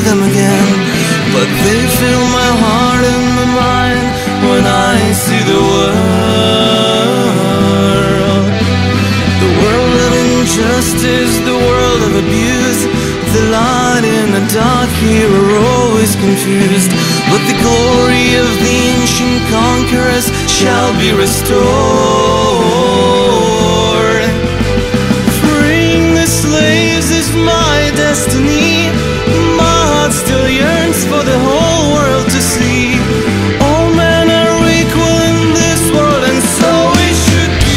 them again, but they fill my heart and my mind when I see the world. The world of injustice, the world of abuse, the light and the dark here are always confused, but the glory of the ancient conquerors shall be restored. Freeing the slaves is my destiny. My heart still yearns for the whole world to see. All men are equal in this world, and so it should be.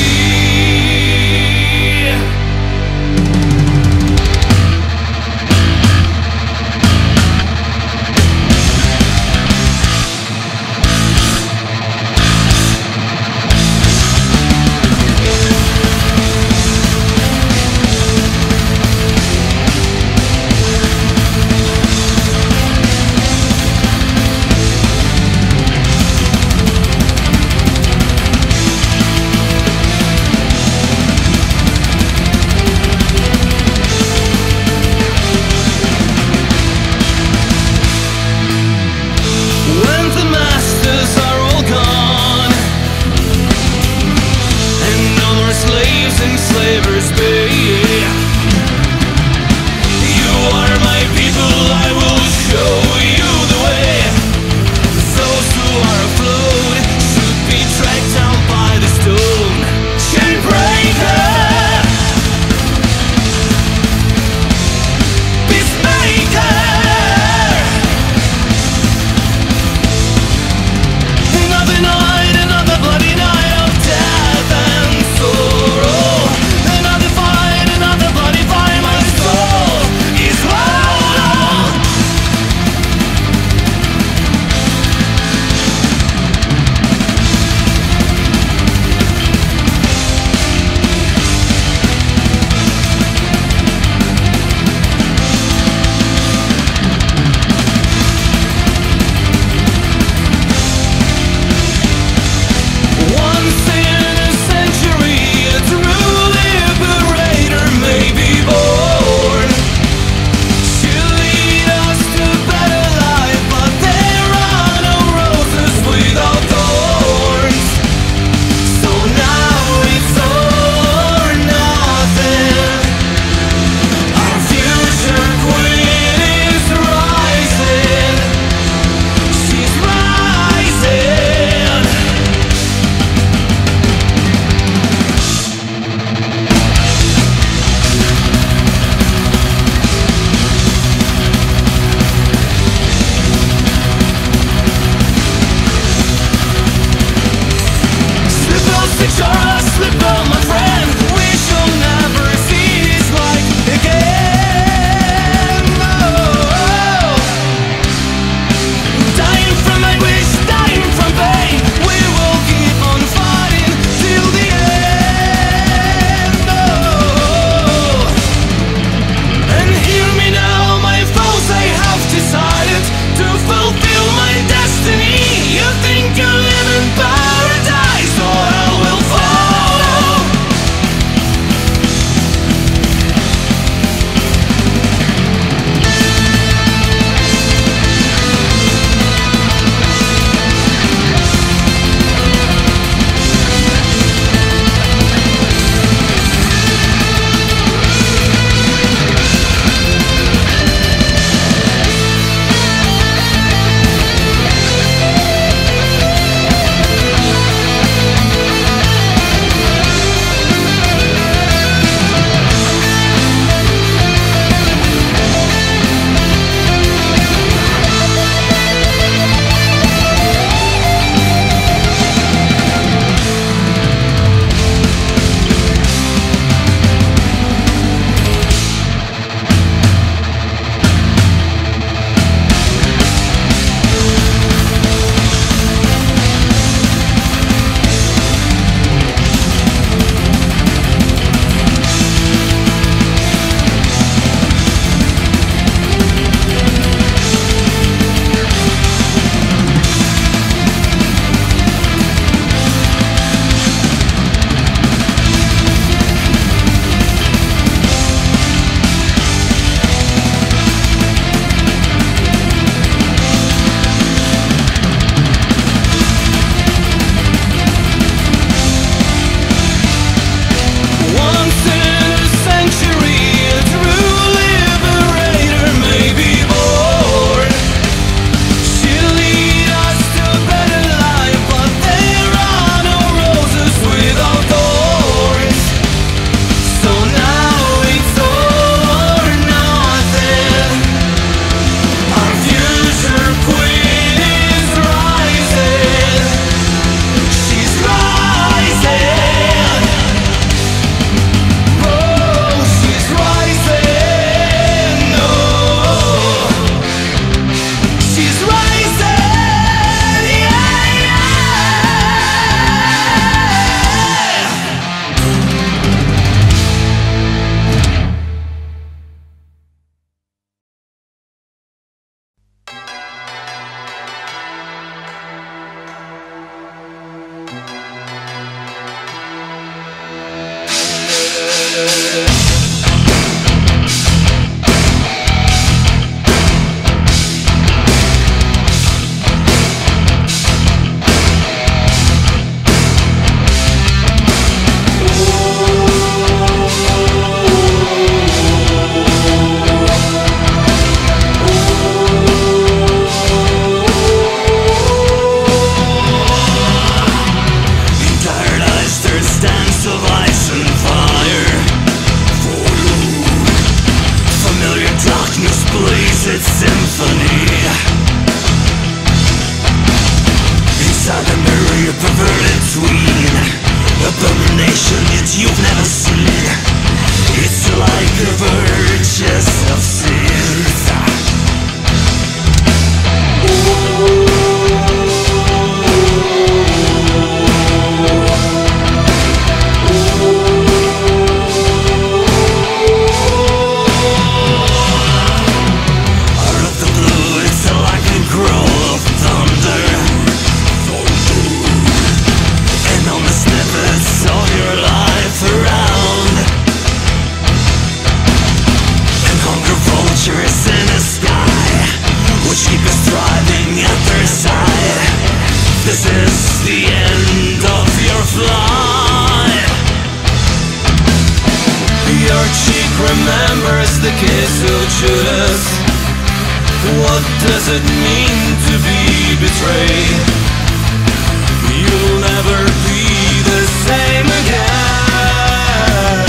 remembers the kiss of Judas. What does it mean to be betrayed? You'll never be the same again.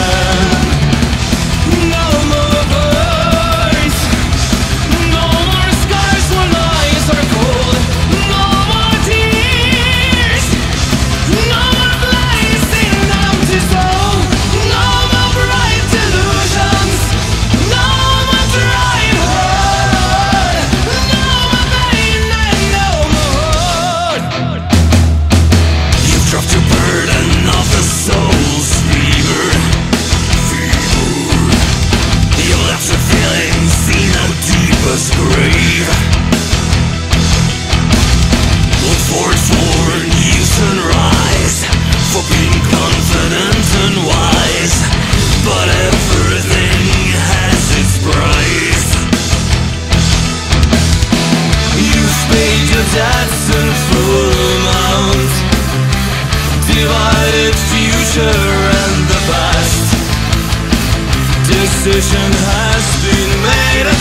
No more words, no more scars when eyes are cold, no more tears, no more blazing empty soul, no more bright delusions, no more dry heart, no more pain and no more. You've dropped your burden off the soul's fever. You left the feelings in our deepest grave. Look forsworn, use and rise for being confident and wise, but everything has its price. You've paid your debts in full amount, divided future and the past. Decision has been made at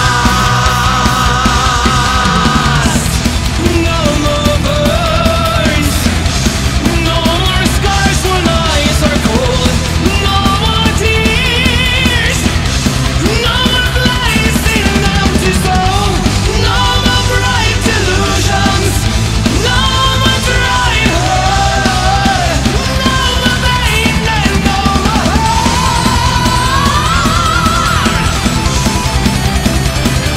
last. No more burns, no more scars when eyes are cold, no more tears, no more blazing empty soul, no more bright delusions, no more dry heart, no more pain and no more.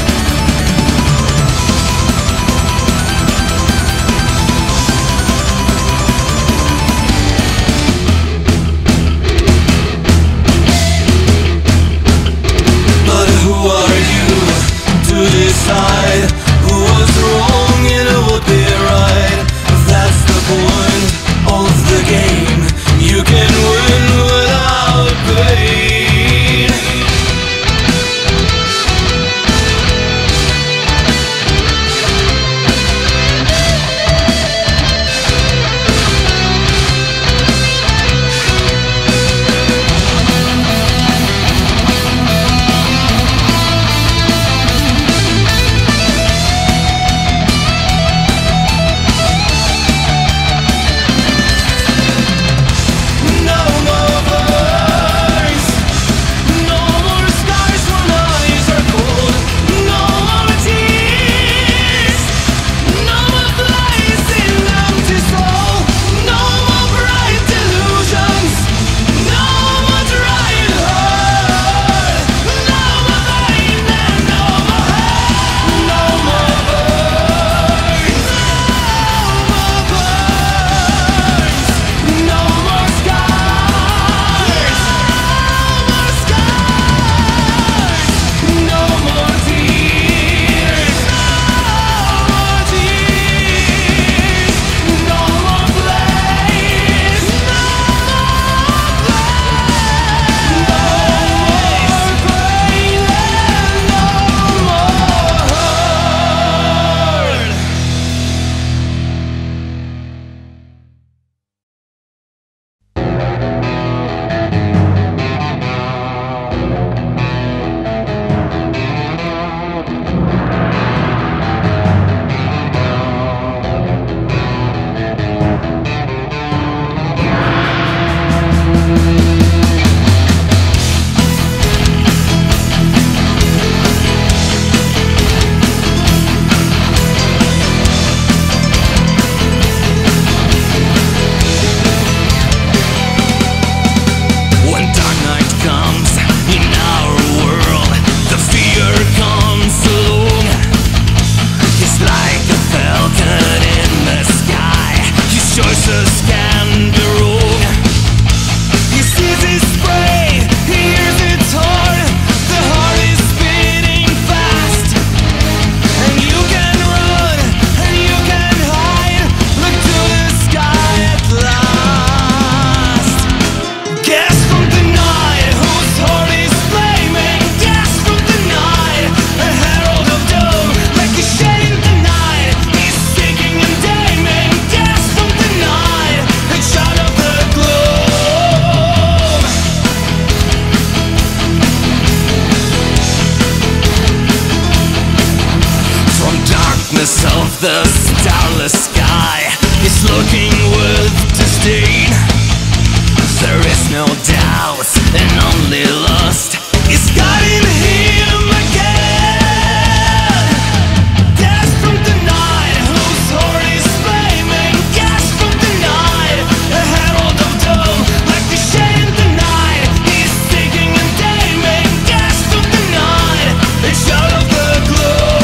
the sky is looking with disdain. There is no doubt and only lust is guiding him again. Death from the night, whose heart is flaming. Gas from the night, a herald of doom. Like the shade in the night, he's seeking and taming. Gas from the night, a shot of the gloom.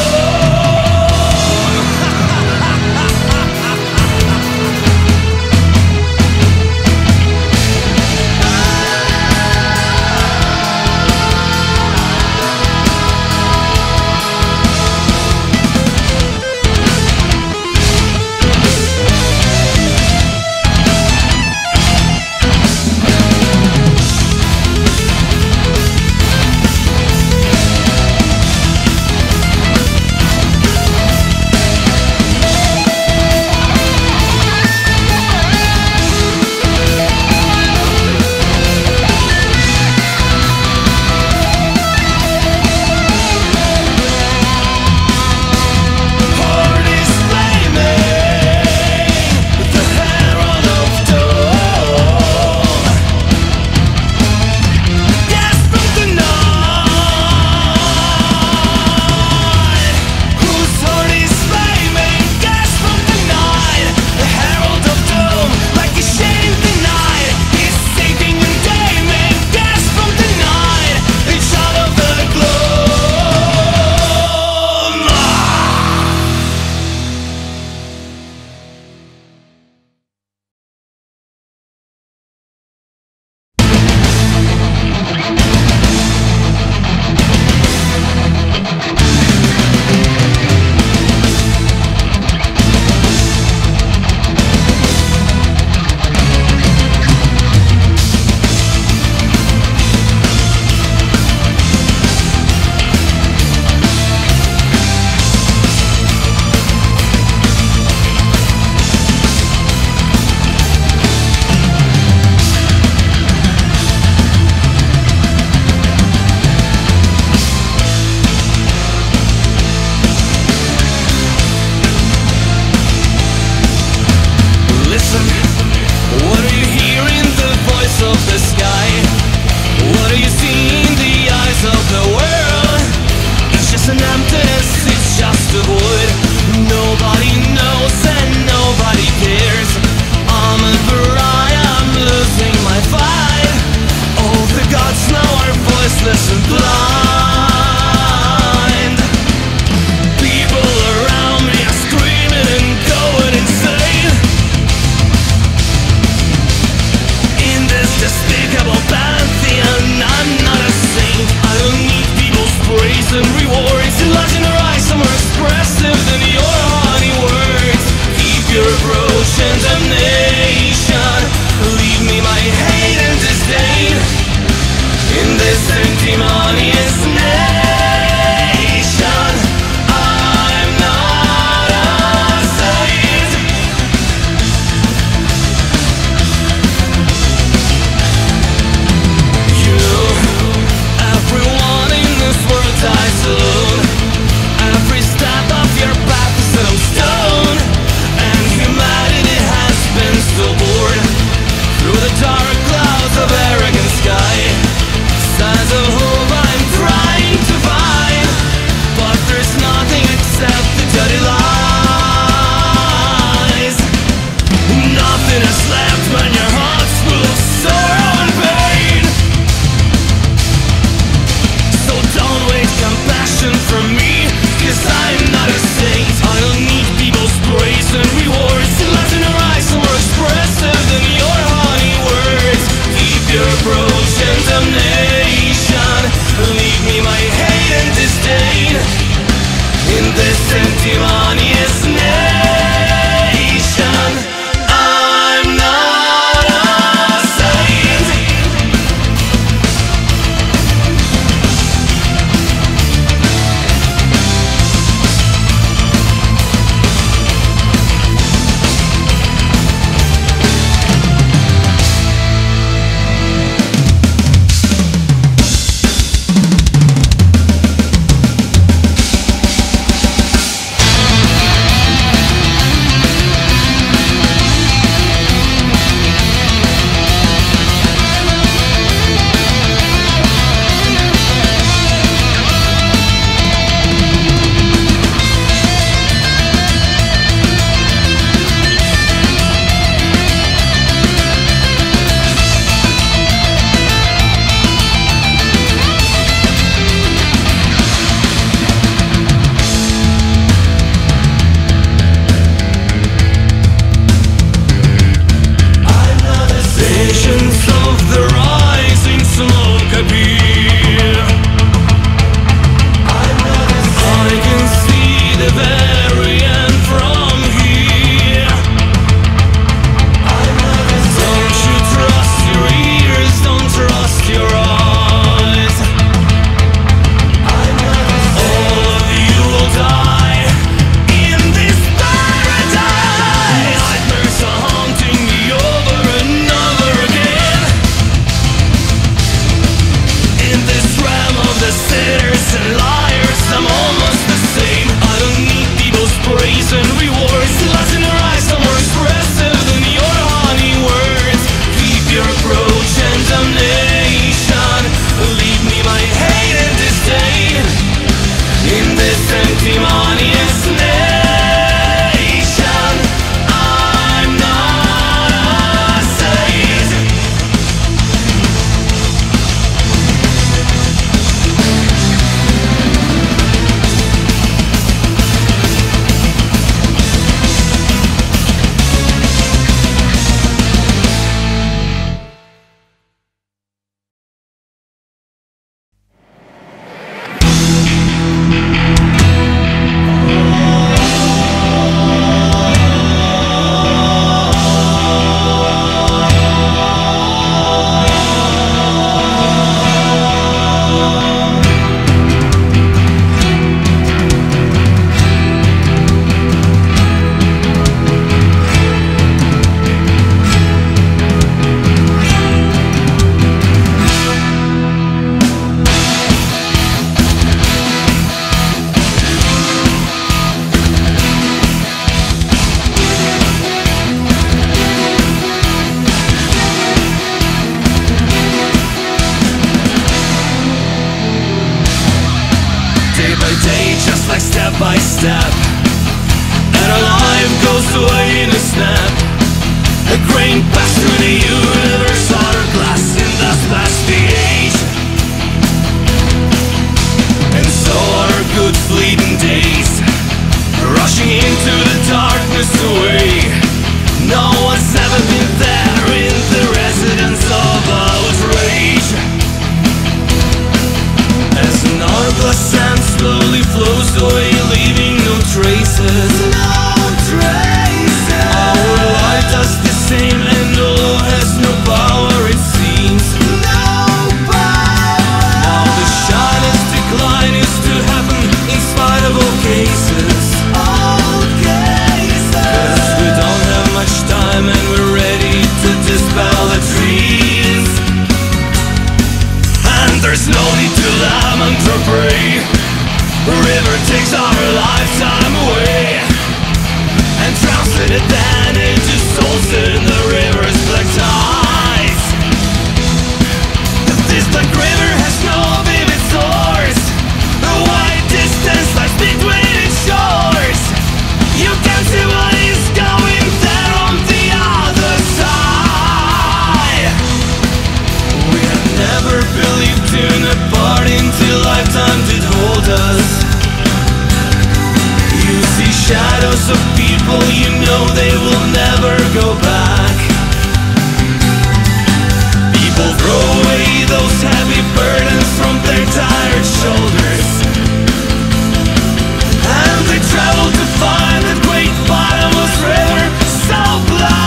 of the rising smoke appear. I can see the very end from here. Don't you trust your ears, don't trust your eyes. All of you will die in this paradise. Nightmares are haunting me over and over again. In this realm of the sinners and liars, I'm almost the same. I don't need people's praise and rewards. Lost in your eyes, I'm more expressive than your honey words. Keep your approach and damnation. Leave me my hate and disdain. In this sanctimonious nation, I'm not saved. Day by day, just like step by step, and our life goes away in a snap. A grain passed through the universe, hourglass, and thus past the age. And so our good fleeting days, rushing into the darkness away. No one's ever been there in the residence of outrage. As an hourglass sand slowly flows away, leaving no traces. Our life does the same, and although has no power, it seems. Now the sharpest decline is to happen in spite of all cases. 'Cause we don't have much time, and we're ready to dispel the dreams. And there's no need to lament or pray. The river takes our lifetime away and drowns it then into souls in the river's black tides. 'Cause this black river has no vivid source. The wide distance lies between its shores. You can see what is going there on the other side. We have never believed in a party until lifetime did hold us. You see shadows of people, you know they will never go back. People throw away those heavy burdens from their tired shoulders, and they travel to find that great bottomless river so black.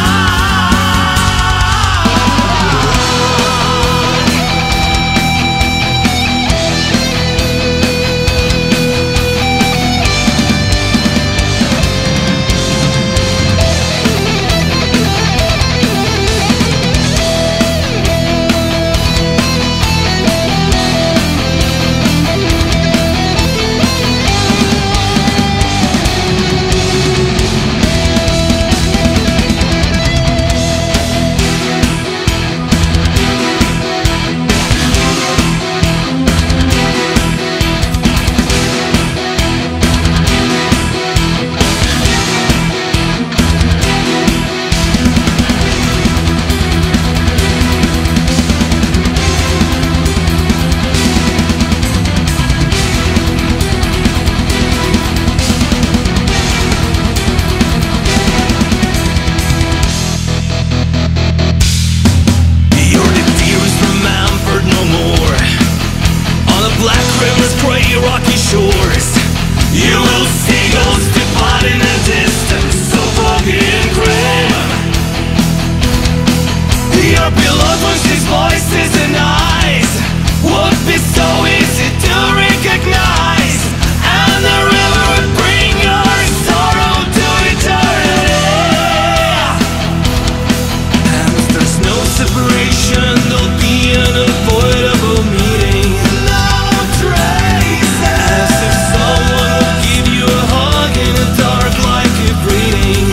her beloved ones, these voices and eyes would be so easy to recognize, and the river would bring our sorrow to eternity. And there's no separation, there'll be an unavoidable meeting. No traces, as if someone would give you a hug in a dark like a breathing.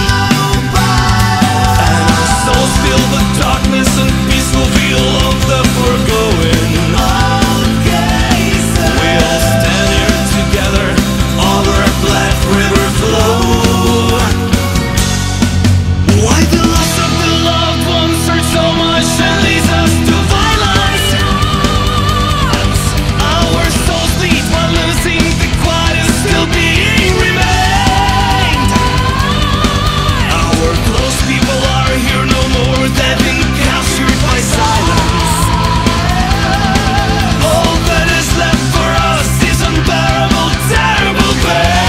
And our souls filled with darkness and peace will feel of the foregoing. We all stand here together over a black river flow. Why the loss of the loved ones hurt so much and leads us to violence? Our souls bleed while losing the quiet is still being remained. Our close people are here no more, they've been captured by silence. All that is left for us is unbearable, terrible pain.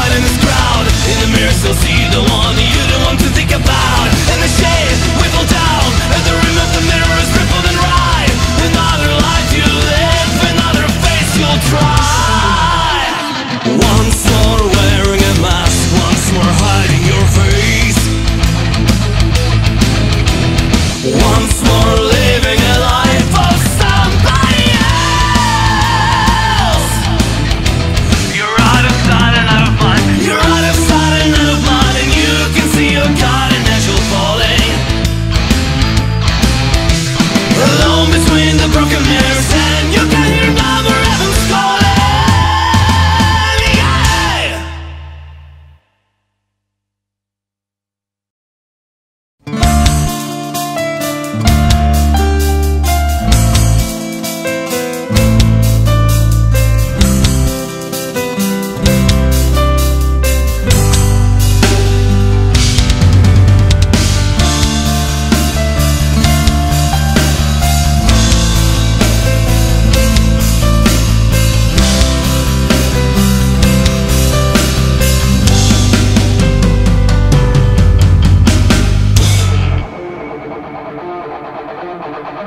still see the one you don't want to think about. In the shade, we fall down.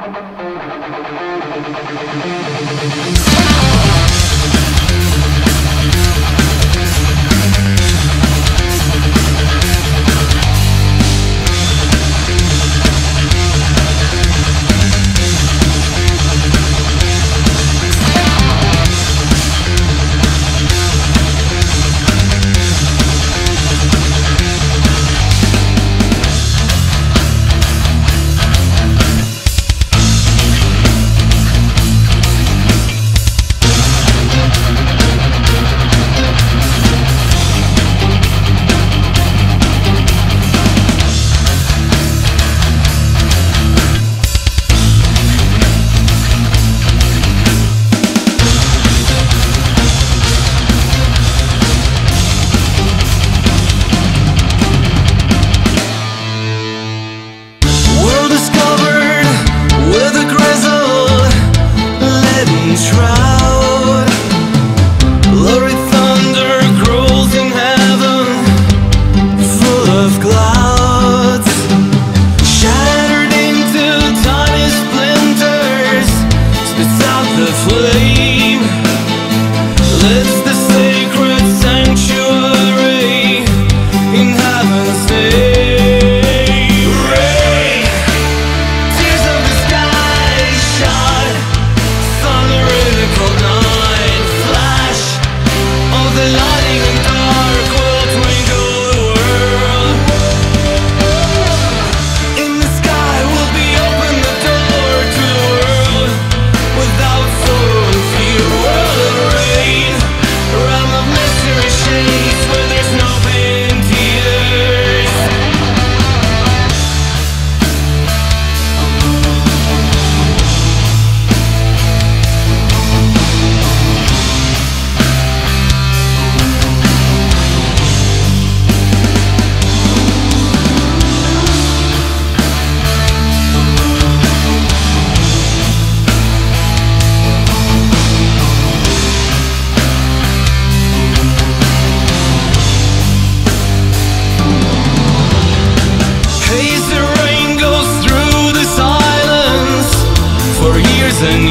And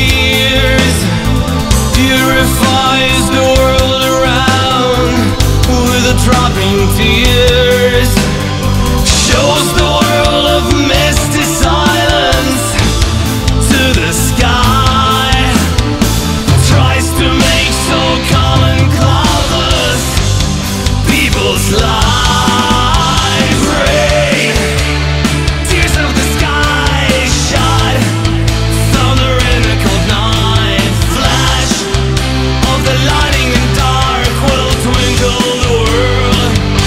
years purifies the world around with a drop in tears, shows the world of misty silence to the sky, tries to make so calm and cloudless people's lives. Rain, tears of the sky shot, thunder in a cold night, flash of the lightning and dark will twinkle the world.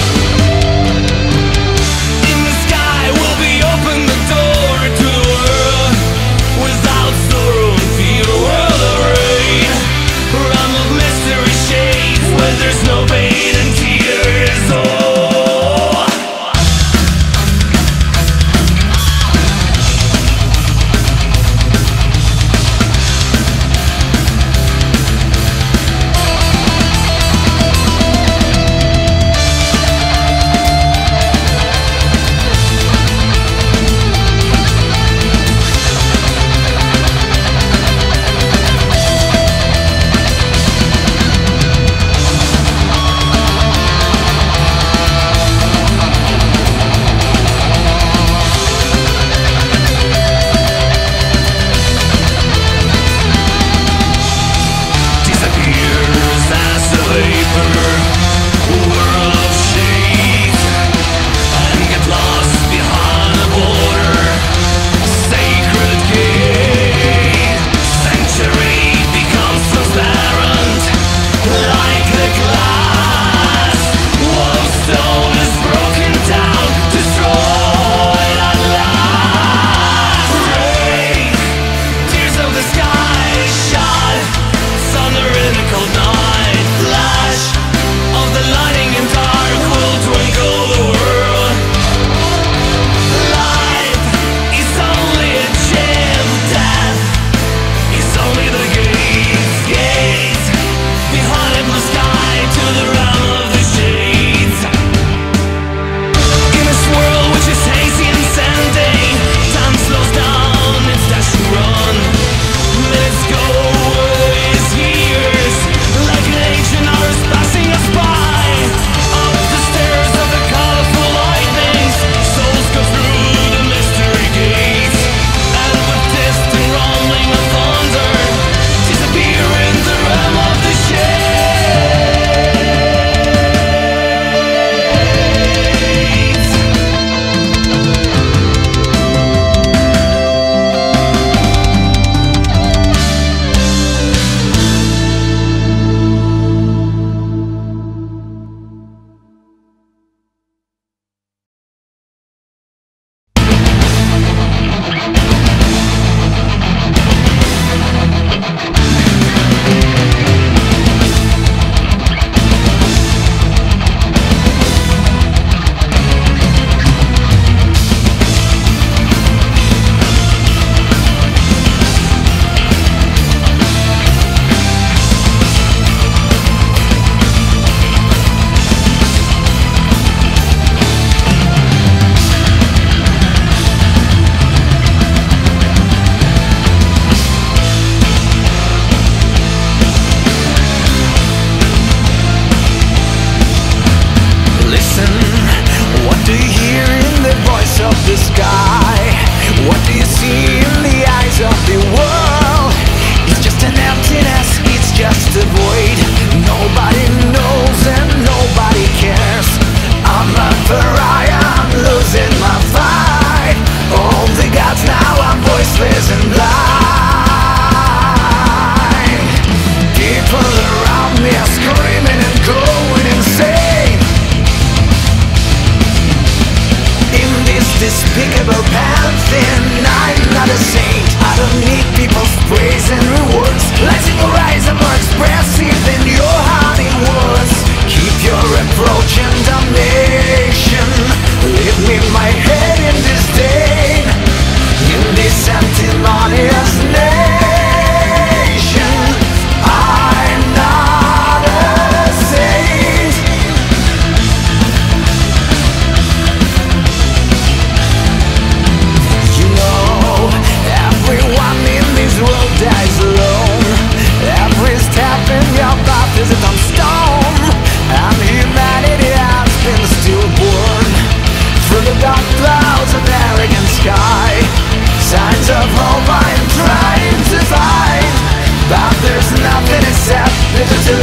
fall by and trying to find, but there's nothing except little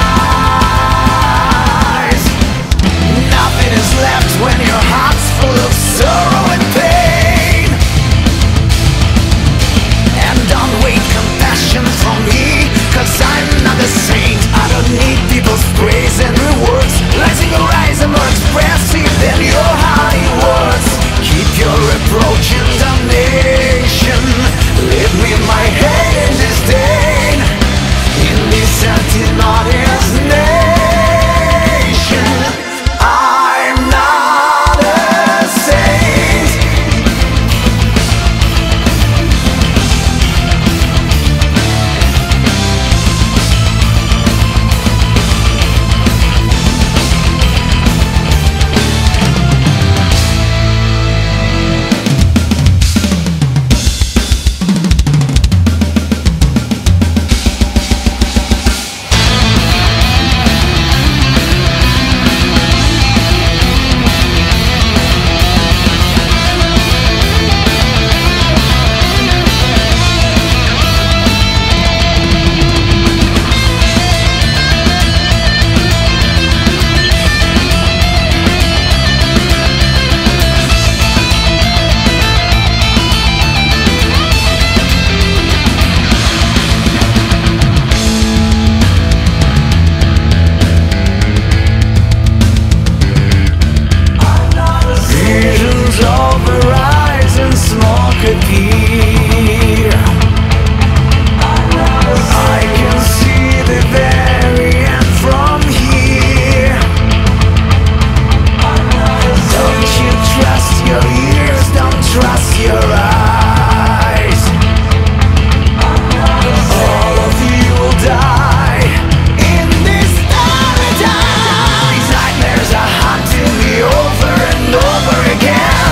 lies. Nothing is left when your heart's full of sorrow and pain. And don't wait compassion from me, 'cause I'm not a saint. I don't need people's praise and rewards. Lighting your eyes are more expressive than your high words. Keep your reproach and damnation. Leave me my head in disdain, in this antinomious nation. I'm not a saint. Over eyes and smoke appear. I can see the very end from here. Don't you trust your ears, don't trust your eyes. All of you will die in this paradise. These nightmares are haunting me over and over again.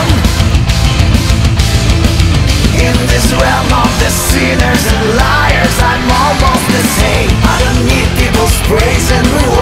In this realm of the sinners and liars, I'm almost the same. I don't need people's praise and reward.